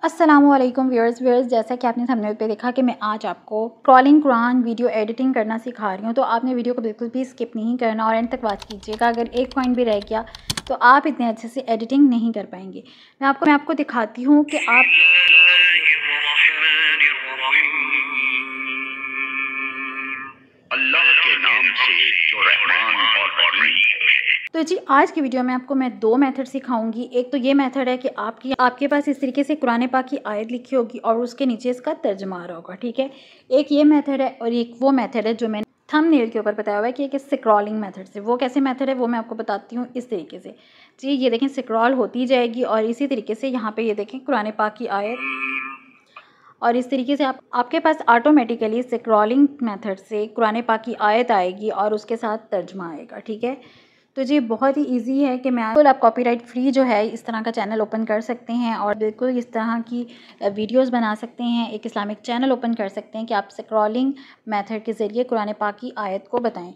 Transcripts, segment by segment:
अस्सलामुअलैकुम व्यूअर्स, जैसा कि आपने थंबनेल पे देखा कि मैं आज आपको स्क्रॉलिंग कुरान वीडियो एडिटिंग करना सिखा रही हूँ। तो आपने वीडियो को बिल्कुल भी स्किप नहीं करना और एंड तक वॉच कीजिएगा। अगर एक पॉइंट भी रह गया तो आप इतने अच्छे से एडिटिंग नहीं कर पाएंगे। मैं आपको दिखाती हूँ कि आप अल्लाह के नाम से जो रहमान और रहीम है। तो जी आज की वीडियो में आपको मैं दो मेथड सिखाऊंगी। एक तो ये मेथड है कि आपके पास इस तरीके से कुरान पाक की आयत लिखी होगी और उसके नीचे इसका तर्जुमा आ रहा होगा, ठीक है। एक ये मेथड है और एक वो मेथड है जो मैंने थंबनेल के ऊपर बताया हुआ है कि एक स्क्रॉलिंग मेथड से। वो कैसे मेथड है वो मैं आपको बताती हूँ इस तरीके से। जी ये देखें, स्क्रॉल होती जाएगी और इसी तरीके से यहाँ पे ये देखें कुरान पाक की आयत, और इस तरीके से आपके पास ऑटोमेटिकली स्क्रॉलिंग मेथड से कुरान पाक की आयत आएगी और उसके साथ तर्जुमा आएगा, ठीक है। तो जी बहुत ही इजी है कि मैं बिल्कुल आप कॉपीराइट फ्री जो है इस तरह का चैनल ओपन कर सकते हैं और बिल्कुल इस तरह की वीडियोस बना सकते हैं। एक इस्लामिक चैनल ओपन कर सकते हैं कि आप स्क्रॉलिंग मेथड के ज़रिए कुरान पाक की आयत को बताएं।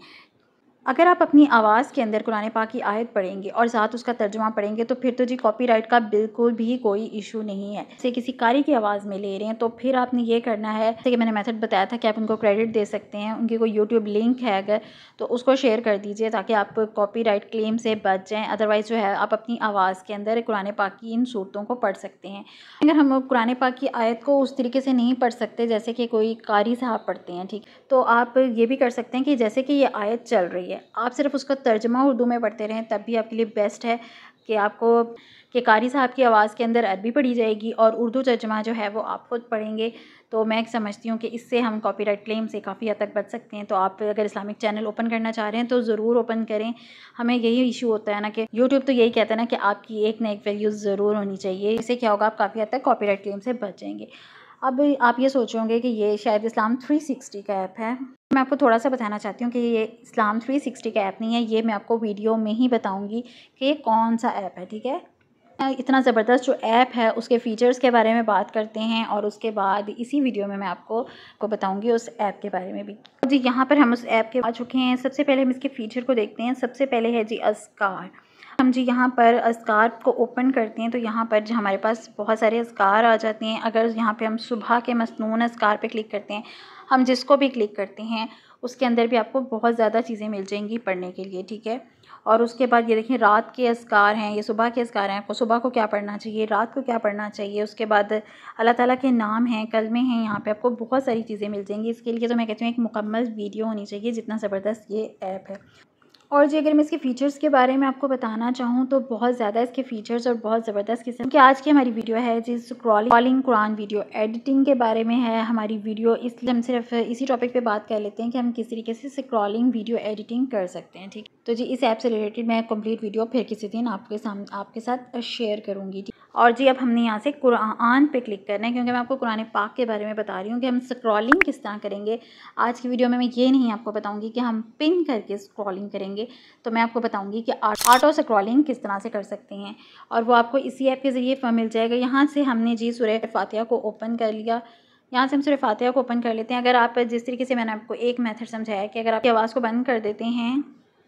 अगर आप अपनी आवाज़ के अंदर कुरान पाक की आयत पढ़ेंगे और साथ उसका तर्जुमा पढ़ेंगे तो फिर तो जी कॉपीराइट का बिल्कुल भी कोई इशू नहीं है। जैसे किसी कारी की आवाज़ में ले रहे हैं तो फिर आपने ये करना है, जैसे कि मैंने मेथड बताया था कि आप उनको क्रेडिट दे सकते हैं। उनकी कोई यूट्यूब लिंक है अगर तो उसको शेयर कर दीजिए ताकि आप कॉपीराइट क्लेम से बच जाएँ। अदरवाइज़ जो है आप अपनी आवाज़ के अंदर कुरान पाक की इन सूरतों को पढ़ सकते हैं। अगर हम कुरान पाक की आयत को उस तरीके से नहीं पढ़ सकते जैसे कि कोई कारी साहब पढ़ते हैं, ठीक, तो आप ये भी कर सकते हैं कि जैसे कि ये आयत चल रही है आप सिर्फ उसका तर्जुमा उर्दू में पढ़ते रहें, तब भी आपके लिए बेस्ट है कि आपको कि कारी साहब की आवाज़ के अंदर अरबी पढ़ी जाएगी और उर्दू तर्जुमा जो है वो आप खुद पढ़ेंगे। तो मैं समझती हूँ कि इससे हम कॉपीराइट क्लेम से काफ़ी हद तक बच सकते हैं। तो आप अगर इस्लामिक चैनल ओपन करना चाह रहे हैं तो ज़रूर ओपन करें। हमें यही इशू होता है ना कि यूट्यूब तो यही कहता है ना कि आपकी एक ना एक वैल्यू ज़रूर होनी चाहिए। इससे क्या होगा, आप काफ़ी हद तक कॉपीराइट क्लेम से बच जाएंगे। अब आप ये सोचोगे कि ये शायद इस्लाम 360 का ऐप है। मैं आपको थोड़ा सा बताना चाहती हूँ कि ये इस्लाम 360 का ऐप नहीं है। ये मैं आपको वीडियो में ही बताऊँगी कि कौन सा ऐप है, ठीक है। इतना ज़बरदस्त जो ऐप है उसके फ़ीचर्स के बारे में बात करते हैं और उसके बाद इसी वीडियो में मैं आपको बताऊँगी उस ऐप के बारे में भी। जी यहाँ पर हम उस ऐप के आ चुके हैं। सबसे पहले हम इसके फ़ीचर को देखते हैं। सबसे पहले है जी अज़कार। हम जी यहाँ पर अज़कार को ओपन करते हैं तो यहाँ पर जो हमारे पास बहुत सारे अज़कार आ जाते हैं। अगर यहाँ पे हम सुबह के मसनून अज़कार पे क्लिक करते हैं, हम जिसको भी क्लिक करते हैं उसके अंदर भी आपको बहुत ज़्यादा चीज़ें मिल जाएंगी पढ़ने के लिए, ठीक है। और उसके बाद ये देखिए रात के अज़कार हैं, ये सुबह के अज़कार हैं। आपको सुबह को क्या पढ़ना चाहिए, रात को क्या पढ़ना चाहिए। उसके बाद अल्लाह ताला के नाम हैं, कलमे हैं। यहाँ पे आपको बहुत सारी चीज़ें मिल जाएंगी। इसके लिए तो मैं कहती हूँ एक मुकम्मल वीडियो होनी चाहिए, जितना ज़बरदस्त ये ऐप है। और जी अगर मैं इसके फ़ीचर्स के बारे में आपको बताना चाहूँ तो बहुत ज़्यादा इसके फ़ीचर्स और बहुत ज़बरदस्त किस्म की आज की हमारी वीडियो है जी स्क्रॉलिंग कुरान वीडियो एडिटिंग के बारे में है हमारी वीडियो। इसलिए हम सिर्फ इसी टॉपिक पे बात कर लेते हैं कि हम किस तरीके से स्क्रॉलिंग वीडियो एडिटिंग कर सकते हैं, ठीक। तो जी इस ऐप से रिलेटेड मैं कंप्लीट वीडियो फिर किसी दिन आपके साथ शेयर करूँगी। और जी अब हमने यहाँ से कुरान पे क्लिक करना है क्योंकि मैं आपको कुरान पाक के बारे में बता रही हूँ कि हम स्क्रॉलिंग किस तरह करेंगे। आज की वीडियो में मैं ये नहीं आपको बताऊँगी कि हम पिन करके स्क्रॉलिंग करेंगे, तो मैं आपको बताऊंगी कि ऑटो स्क्रॉलिंग किस तरह से कर सकते हैं और वो आपको इसी ऐप के ज़रिए मिल जाएगा। यहाँ से हमने जी सूरह फातिहा को ओपन कर लिया। यहाँ से हम सूरह फातिहा को ओपन कर लेते हैं। अगर आप जिस तरीके से मैंने आपको एक मेथड समझाया है कि अगर आपकी आवाज़ को बंद कर देते हैं,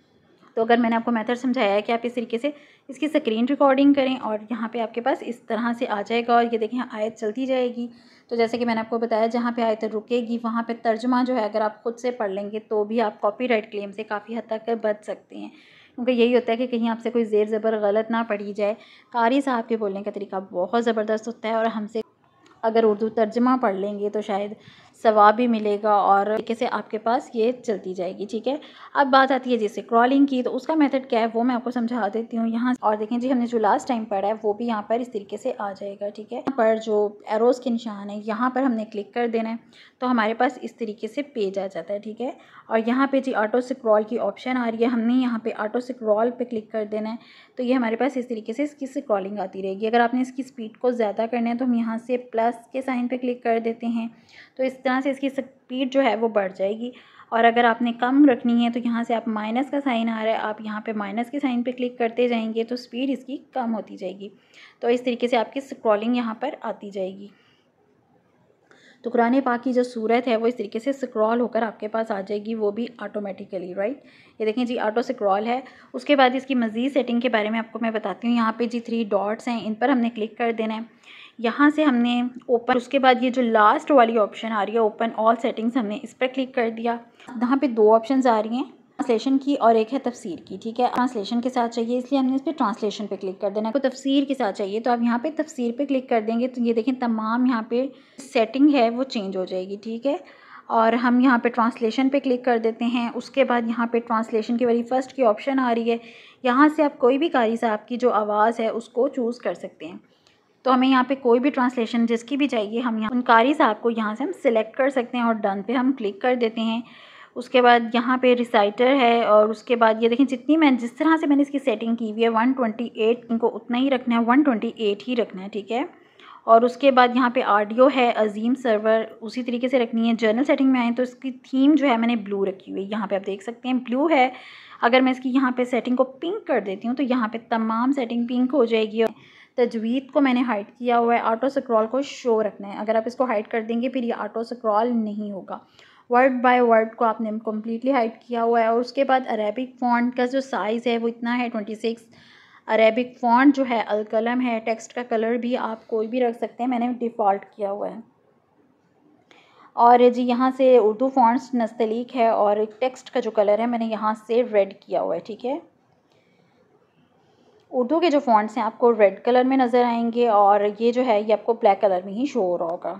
तो अगर मैंने आपको मेथड समझाया है कि आप इस तरीके से इसकी स्क्रीन रिकॉर्डिंग करें और यहाँ पे आपके पास इस तरह से आ जाएगा और ये देखें आयत चलती जाएगी। तो जैसे कि मैंने आपको बताया जहाँ पे आयत रुकेगी वहाँ पे तर्जुमा जो है अगर आप खुद से पढ़ लेंगे तो भी आप कॉपीराइट क्लेम से काफ़ी हद तक बच सकते हैं। क्योंकि यही होता है कि कहीं आपसे कोई ज़ेर ज़बर गलत ना पढ़ी जाए। कारी साहब के बोलने का तरीका बहुत ज़बरदस्त होता है और हमसे अगर उर्दू तर्जुमा पढ़ लेंगे तो शायद सवाब भी मिलेगा और तरीके से आपके पास ये चलती जाएगी, ठीक है। अब बात आती है जैसे स्क्रॉलिंग की, तो उसका मेथड क्या है वो मैं आपको समझा देती हूँ यहाँ। और देखें जी हमने जो लास्ट टाइम पढ़ा है वो भी यहाँ पर इस तरीके से आ जाएगा, ठीक है। यहाँ पर जो एरोज़ के निशान है यहाँ पर हमने क्लिक कर देना है तो हमारे पास इस तरीके से पेज आ जाता है, ठीक है। और यहाँ पे जी ऑटो स्क्रॉल की ऑप्शन आ रही है, हमने यहाँ पे ऑटो स्क्रॉल पे क्लिक कर देना है तो ये हमारे पास इस तरीके से इसकी स्क्रॉलिंग आती रहेगी। अगर आपने इसकी स्पीड को ज़्यादा करना है तो हम यहाँ से प्लस के साइन पे क्लिक कर देते हैं तो इस तरह से इसकी स्पीड जो है वो बढ़ जाएगी। और अगर आपने कम रखनी है तो यहाँ से आप माइनस का साइन आ रहा है, आप यहाँ पे माइनस के साइन पे क्लिक करते जाएंगे तो स्पीड इसकी कम होती जाएगी। तो इस तरीके से आपकी स्क्रॉलिंग यहाँ पर आती जाएगी। तो कुरान पाक की जो सूरत है वो इस तरीके से स्क्रॉल होकर आपके पास आ जाएगी, वो भी ऑटोमेटिकली, राइट। ये देखें जी ऑटो स्क्रॉल है। उसके बाद इसकी मज़ीद सेटिंग के बारे में आपको मैं बताती हूँ। यहाँ पे जी 3 डॉट्स हैं, इन पर हमने क्लिक कर देना है। यहाँ से हमने ओपन, उसके बाद ये जो लास्ट वाली ऑप्शन आ रही है ओपन ऑल सेटिंग्स, हमने इस पर क्लिक कर दिया। यहाँ पे 2 ऑप्शंस आ रही हैं, ट्रांसलेशन की और एक है तफसीर की, ठीक है। ट्रांसलेशन के साथ चाहिए इसलिए हमने इस पर ट्रांसलेशन पे क्लिक कर देना है। तो तफसीर के साथ चाहिए तो आप यहाँ पे तफसीर पे क्लिक कर देंगे तो ये देखें तमाम यहाँ पे सेटिंग है वो चेंज हो जाएगी, ठीक है। और हम यहाँ पे ट्रांसलेशन पे क्लिक कर देते हैं। उसके बाद यहाँ पे ट्रांसलेशन की वेरी फर्स्ट की ऑप्शन आ रही है, यहाँ से आप कोई भी कारी साहब की जो आवाज़ है उसको चूज़ कर सकते हैं। तो हमें यहाँ पे कोई भी ट्रांसलेशन जिसकी भी चाहिए हम यहाँ उन कारी साहब को यहाँ से हम सिलेक्ट कर सकते हैं और डन पे हम क्लिक कर देते हैं। उसके बाद यहाँ पे रिसाइटर है और उसके बाद ये देखें जिस तरह से मैंने इसकी सेटिंग की हुई है 128 इनको उतना ही रखना है, 128 ही रखना है, ठीक है। और उसके बाद यहाँ पे ऑडियो है अजीम सर्वर, उसी तरीके से रखनी है। जर्नल सेटिंग में आए तो इसकी थीम जो है मैंने ब्लू रखी हुई है, यहाँ पे आप देख सकते हैं ब्लू है। अगर मैं इसकी यहाँ पे सेटिंग को पिंक कर देती हूँ तो यहाँ पे तमाम सेटिंग पिंक हो जाएगी। तजवीद को मैंने हाइड किया हुआ है, ऑटो स्क्रॉल को शो रखना है। अगर आप इसको हाइड कर देंगे फिर ये ऑटो स्क्रॉल नहीं होगा। वर्ड बाय वर्ड को आपने कम्प्लीटली हाइड किया हुआ है। और उसके बाद अरेबिक फ़ॉन्ट का जो साइज़ है वो इतना है 26। अरेबिक फ़ॉन्ट जो है अलकलम है। टेक्स्ट का कलर भी आप कोई भी रख सकते हैं, मैंने डिफ़ॉल्ट किया हुआ है। और जी यहाँ से उर्दू फ़ॉन्ट्स नस्तलीक है और टेक्स्ट का जो कलर है मैंने यहाँ से रेड किया हुआ है, ठीक है। उर्दू के जो फ़ॉन्ट्स हैं आपको रेड कलर में नज़र आएंगे और ये जो है ये आपको ब्लैक कलर में ही शो हो रहा होगा।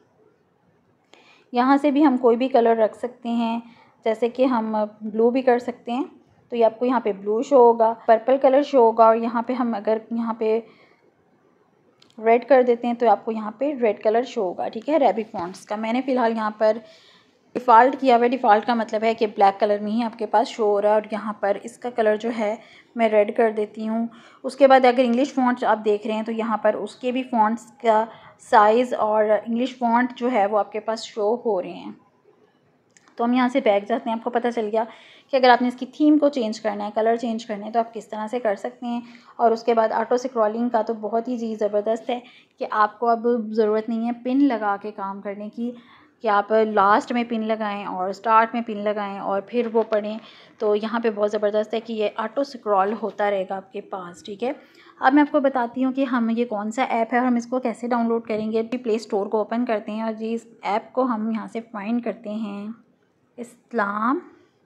यहाँ से भी हम कोई भी कलर रख सकते हैं, जैसे कि हम ब्लू भी कर सकते हैं तो ये आपको यहाँ पे ब्लू शो होगा, पर्पल कलर शो होगा। और यहाँ पे हम अगर यहाँ पे रेड कर देते हैं तो आपको यहाँ पे रेड कलर शो होगा, ठीक है, अरेबिक फ़ॉन्ट्स का। मैंने फ़िलहाल यहाँ पर डिफ़ॉल्ट किया हुआ है। डिफ़ॉल्ट का मतलब है कि ब्लैक कलर में ही आपके पास शो हो रहा है और यहाँ पर इसका कलर जो है मैं रेड कर देती हूँ। उसके बाद अगर इंग्लिश फ़ॉन्ट्स आप देख रहे हैं तो यहाँ पर उसके भी फ़ॉन्ट्स का साइज़ और इंग्लिश फ़ॉन्ट जो है वो आपके पास शो हो रहे हैं। तो हम यहाँ से बैक जाते हैं। आपको पता चल गया कि अगर आपने इसकी थीम को चेंज करना है, कलर चेंज करना है तो आप किस तरह से कर सकते हैं। और उसके बाद ऑटो स्क्रॉलिंग का तो बहुत ही चीज़ ज़बरदस्त है कि आपको अब ज़रूरत नहीं है पिन लगा के काम करने की, कि आप लास्ट में पिन लगाएं और स्टार्ट में पिन लगाएं और फिर वो पढ़ें। तो यहाँ पे बहुत ज़बरदस्त है कि ये ऑटो स्क्रॉल होता रहेगा आपके पास, ठीक है। अब मैं आपको बताती हूँ कि हम ये कौन सा ऐप है और हम इसको कैसे डाउनलोड करेंगे। प्ले स्टोर को ओपन करते हैं और जी इस ऐप को हम यहाँ से फाइंड करते हैं, इस्लाम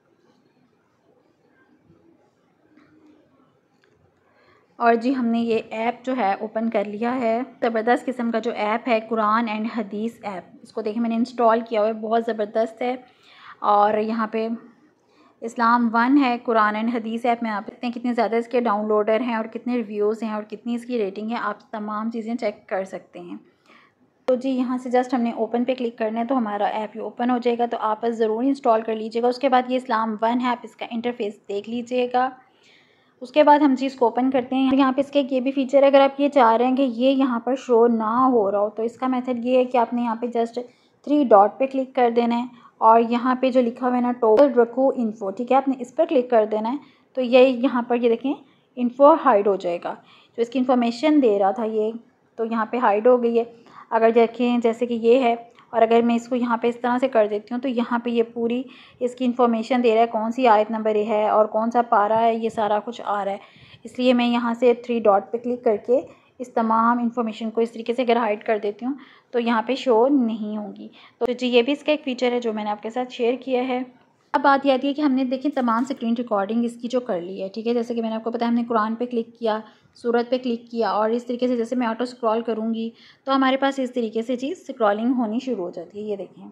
और जी हमने ये ऐप जो है ओपन कर लिया है। ज़बरदस्त किस्म का जो ऐप है कुरान एंड हदीस ऐप, इसको देखिए मैंने इंस्टॉल किया हुआ है, बहुत ज़बरदस्त है। और यहाँ पे इस्लाम 1 है, कुरान एंड हदीस ऐप में आप देखते हैं कितने ज़्यादा इसके डाउनलोडर हैं और कितने रिव्यूज़ हैं और कितनी इसकी रेटिंग है, आप तमाम चीज़ें चेक कर सकते हैं। तो जी यहाँ से जस्ट हमने ओपन पे क्लिक करना है तो हमारा ऐप ही ओपन हो जाएगा, तो आप ज़रूर इंस्टॉल कर लीजिएगा। उसके बाद ये इस्लाम 1 है, आप इसका इंटरफेस देख लीजिएगा। उसके बाद हम चीज़ को ओपन करते हैं। यहाँ पे इसका एक ये भी फीचर है, अगर आप ये चाह रहे हैं कि ये यहाँ पर शो ना हो रहा हो तो इसका मेथड ये है कि आपने यहाँ पे जस्ट 3 डॉट पे क्लिक कर देना है और यहाँ पे जो लिखा हुआ है ना टोगल रखो इन्फो, ठीक है, आपने इस पर क्लिक कर देना है। तो ये यहाँ पर ये देखें इन्फो हाइड हो जाएगा, जो इसकी इन्फॉर्मेशन दे रहा था ये तो यहाँ पर हाइड हो गई है। अगर देखें जैसे कि ये है और अगर मैं इसको यहाँ पे इस तरह से कर देती हूँ तो यहाँ पे ये पूरी इसकी इन्फॉर्मेशन दे रहा है, कौन सी आयत नंबर है और कौन सा पारा है, ये सारा कुछ आ रहा है। इसलिए मैं यहाँ से 3 डॉट पे क्लिक करके इस तमाम इन्फॉर्मेशन को इस तरीके से अगर हाइड कर देती हूँ तो यहाँ पे शो नहीं होगी। तो जी ये भी इसका एक फ़ीचर है जो मैंने आपके साथ शेयर किया है। अब बात ये आती है कि हमने देखिए तमाम स्क्रीन रिकॉर्डिंग इसकी जो कर ली है, ठीक है। जैसे कि मैंने आपको बताया हमने कुरान पे क्लिक किया, सूरत पे क्लिक किया और इस तरीके से जैसे मैं ऑटो स्क्रॉल करूँगी तो हमारे पास इस तरीके से चीज़ स्क्रॉलिंग होनी शुरू हो जाती है, ये देखें।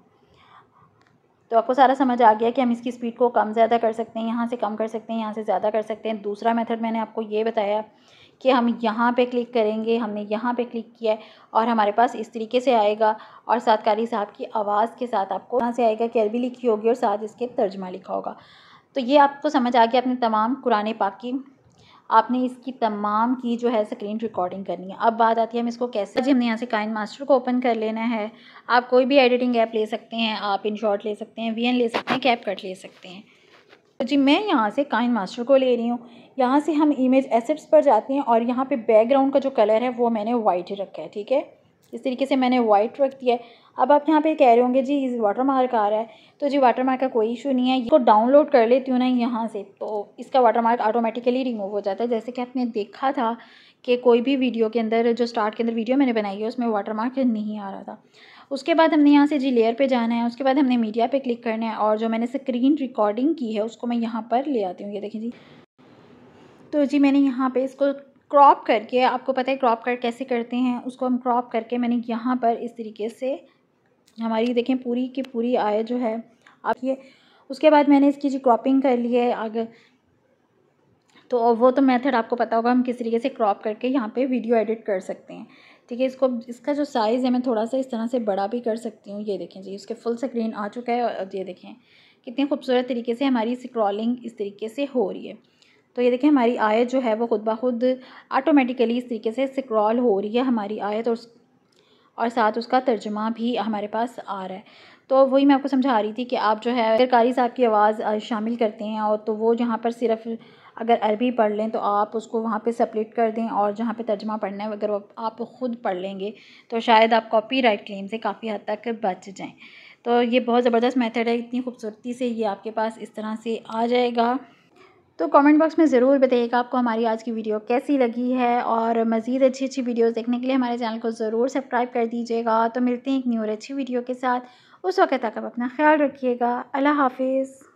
तो आपको सारा समझ आ गया कि हम इसकी स्पीड को कम ज़्यादा कर सकते हैं, यहाँ से कम कर सकते हैं, यहाँ से ज़्यादा कर सकते हैं। दूसरा मेथड मैंने आपको ये बताया कि हम यहाँ पे क्लिक करेंगे, हमने यहाँ पे क्लिक किया है और हमारे पास इस तरीके से आएगा और साथ कारी साहब की आवाज़ के साथ आपको यहाँ से आएगा कि अरबी लिखी होगी और साथ इसके तर्जमा लिखा होगा। तो ये आपको समझ आ गया अपने तमाम कुरान पाक की, आपने इसकी तमाम की जो है स्क्रीन रिकॉर्डिंग करनी है। अब बात आती है हम इसको कैसे, जी हमने यहाँ से काइन मास्टर को ओपन कर लेना है। आप कोई भी एडिटिंग ऐप ले सकते हैं, आप InShot ले सकते हैं, VN ले सकते हैं, CapCut ले सकते हैं। तो जी मैं यहाँ से काइन मास्टर को ले रही हूँ। यहाँ से हम इमेज एसेट्स पर जाते हैं और यहाँ पे बैकग्राउंड का जो कलर है वो मैंने वाइट ही रखा है, ठीक है। इस तरीके से मैंने वाइट रख दिया है। अब आप यहाँ पे कह रहे होंगे जी वाटर मार्क आ रहा है, तो जी वाटर मार्क का कोई इशू नहीं है, इसको डाउनलोड कर लेती हूँ ना यहाँ से तो इसका वाटर मार्क ऑटोमेटिकली रिमूव हो जाता है। जैसे कि आपने देखा था कि कोई भी वीडियो के अंदर जो स्टार्ट के अंदर वीडियो मैंने बनाई है उसमें वाटरमार्क नहीं आ रहा था। उसके बाद हमने यहाँ से जी लेयर पे जाना है, उसके बाद हमने मीडिया पे क्लिक करना है और जो मैंने स्क्रीन रिकॉर्डिंग की है उसको मैं यहाँ पर ले आती हूँ। ये देखें जी, तो जी मैंने यहाँ पे इसको क्रॉप करके, आपको पता है क्रॉप कट कैसे करते हैं, उसको हम क्रॉप करके मैंने यहाँ पर इस तरीके से हमारी देखें पूरी की पूरी आयत जो है आप ये, उसके बाद मैंने इसकी जी क्रॉपिंग कर ली है आगे। तो वो तो मेथड आपको पता होगा हम किस तरीके से क्रॉप करके यहाँ पे वीडियो एडिट कर सकते हैं, ठीक है। इसका जो साइज़ है मैं थोड़ा सा इस तरह से बड़ा भी कर सकती हूँ। ये देखें जी, उसके फुल स्क्रीन आ चुका है और ये देखें कितनी खूबसूरत तरीके से हमारी स्क्रॉलिंग इस तरीके से हो रही है। तो ये देखें हमारी आयत जो है वो खुद ब खुद ऑटोमेटिकली इस तरीके से स्क्रॉल हो रही है हमारी आयत, और साथ उसका तर्जुमा भी हमारे पास आ रहा है। तो वही मैं आपको समझा रही थी कि आप जो है अगर कारी साहब की आवाज़ शामिल करते हैं और तो वो जहाँ पर सिर्फ अगर अरबी पढ़ लें तो आप उसको वहाँ पे स्प्लिट कर दें, और जहाँ पे तर्जुमा पढ़ना है अगर आप ख़ुद पढ़ लेंगे तो शायद आप कॉपीराइट क्लेम से काफ़ी हद तक बच जाएं। तो ये बहुत ज़बरदस्त मेथड है, इतनी खूबसूरती से ये आपके पास इस तरह से आ जाएगा। तो कमेंट बॉक्स में ज़रूर बताइएगा आपको हमारी आज की वीडियो कैसी लगी है, और मज़ीद अच्छी अच्छी वीडियोस देखने के लिए हमारे चैनल को ज़रूर सब्सक्राइब कर दीजिएगा। तो मिलते हैं एक न्यू और अच्छी वीडियो के साथ, उस वक्त तक आप अपना ख्याल रखिएगा। अल्लाह हाफिज़।